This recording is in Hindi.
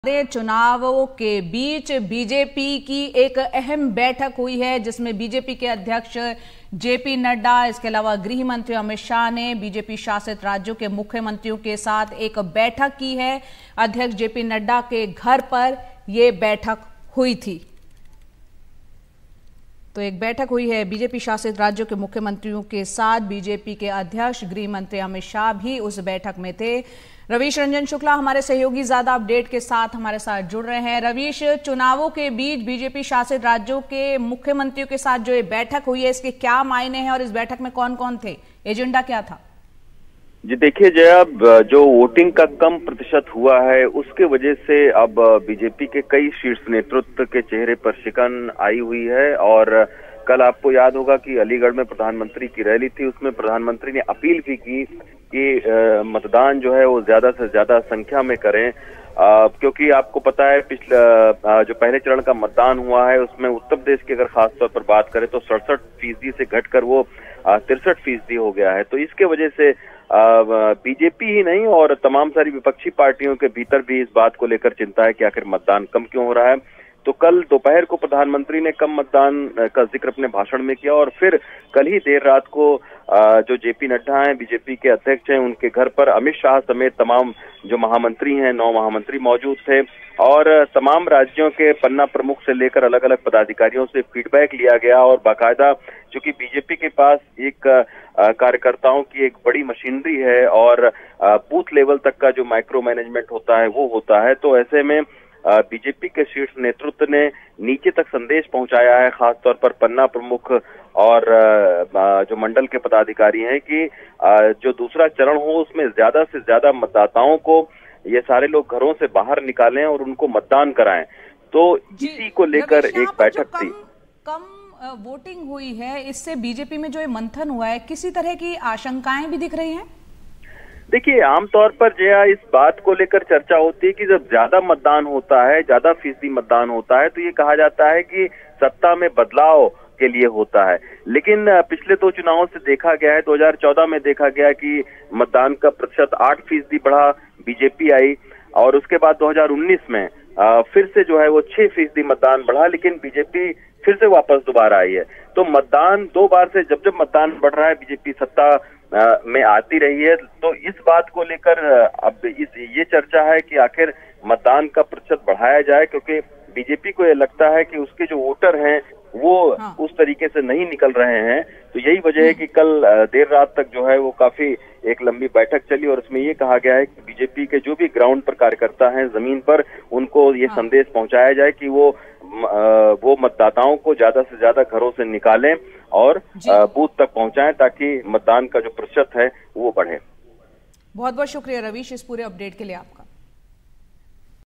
चुनावों के बीच बीजेपी की एक अहम बैठक हुई है जिसमें बीजेपी के अध्यक्ष जेपी नड्डा, इसके अलावा गृह मंत्री अमित शाह ने बीजेपी शासित राज्यों के मुख्यमंत्रियों के साथ एक बैठक की है। अध्यक्ष जेपी नड्डा के घर पर यह बैठक हुई थी। तो एक बैठक हुई है बीजेपी शासित राज्यों के मुख्यमंत्रियों के साथ। बीजेपी के अध्यक्ष गृह मंत्री अमित शाह भी उस बैठक में थे। रवीश रंजन शुक्ला हमारे सहयोगी ज्यादा अपडेट के साथ हमारे साथ जुड़ रहे हैं। रवीश, चुनावों के बीच बीजेपी शासित राज्यों के मुख्यमंत्रियों के साथ जो ये बैठक हुई है, इसके क्या मायने हैं और इस बैठक में कौन कौन थे, एजेंडा क्या था? जी देखिए जया, जो वोटिंग का कम प्रतिशत हुआ है उसके वजह से अब बीजेपी के कई शीर्ष नेतृत्व के चेहरे पर शिकन आई हुई है। और कल आपको याद होगा कि अलीगढ़ में प्रधानमंत्री की रैली थी, उसमें प्रधानमंत्री ने अपील भी की कि मतदान जो है वो ज्यादा से ज्यादा संख्या में करें, क्योंकि आपको पता है जो पहले चरण का मतदान हुआ है उसमें उत्तर प्रदेश की अगर खास तौर पर बात करें तो 67% से घटकर वो 63% हो गया है। तो इसके वजह से बीजेपी ही नहीं और तमाम सारी विपक्षी पार्टियों के भीतर भी इस बात को लेकर चिंता है कि आखिर मतदान कम क्यों हो रहा है। तो कल दोपहर को प्रधानमंत्री ने कम मतदान का जिक्र अपने भाषण में किया और फिर कल ही देर रात को जो जेपी नड्डा हैं, बीजेपी के अध्यक्ष हैं, उनके घर पर अमित शाह समेत तमाम जो महामंत्री हैं, 9 महामंत्री मौजूद थे और तमाम राज्यों के पन्ना प्रमुख से लेकर अलग अलग पदाधिकारियों से फीडबैक लिया गया। और बाकायदा चूंकि बीजेपी के पास एक कार्यकर्ताओं की एक बड़ी मशीनरी है और बूथ लेवल तक का जो माइक्रो मैनेजमेंट होता है वो होता है, तो ऐसे में बीजेपी के शीर्ष नेतृत्व ने नीचे तक संदेश पहुंचाया है, खासतौर पर पन्ना प्रमुख और जो मंडल के पदाधिकारी हैं कि जो दूसरा चरण हो उसमें ज्यादा से ज्यादा मतदाताओं को ये सारे लोग घरों से बाहर निकालें और उनको मतदान कराएं। तो इसी को लेकर एक बैठक थी। कम वोटिंग हुई है, इससे बीजेपी में जो ये मंथन हुआ है, किसी तरह की आशंकाएं भी दिख रही हैं? देखिए आमतौर पर जया इस बात को लेकर चर्चा होती है कि जब ज्यादा मतदान होता है, ज्यादा फीसदी मतदान होता है तो ये कहा जाता है कि सत्ता में बदलाव के लिए होता है। लेकिन पिछले 2 चुनावों से देखा गया है, 2014 में देखा गया कि मतदान का प्रतिशत 8% बढ़ा, बीजेपी आई और उसके बाद 2019 में फिर से जो है वो 6% मतदान बढ़ा, लेकिन बीजेपी फिर से वापस दोबारा आई है। तो मतदान 2 बार से जब मतदान बढ़ रहा है बीजेपी सत्ता में आती रही है। तो इस बात को लेकर अब ये चर्चा है कि आखिर मतदान का प्रतिशत बढ़ाया जाए, क्योंकि बीजेपी को ये लगता है कि उसके जो वोटर हैं वो उस तरीके से नहीं निकल रहे हैं। तो यही वजह है कि कल देर रात तक जो है वो काफी एक लंबी बैठक चली और उसमें ये कहा गया है कि बीजेपी के जो भी ग्राउंड पर कार्यकर्ता हैं, जमीन पर, उनको ये संदेश पहुंचाया जाए कि वो मतदाताओं को ज्यादा से ज्यादा घरों से निकालें और बूथ तक पहुंचाएं ताकि मतदान का जो प्रतिशत है वो बढ़े। बहुत बहुत शुक्रिया रवीश इस पूरे अपडेट के लिए आपका।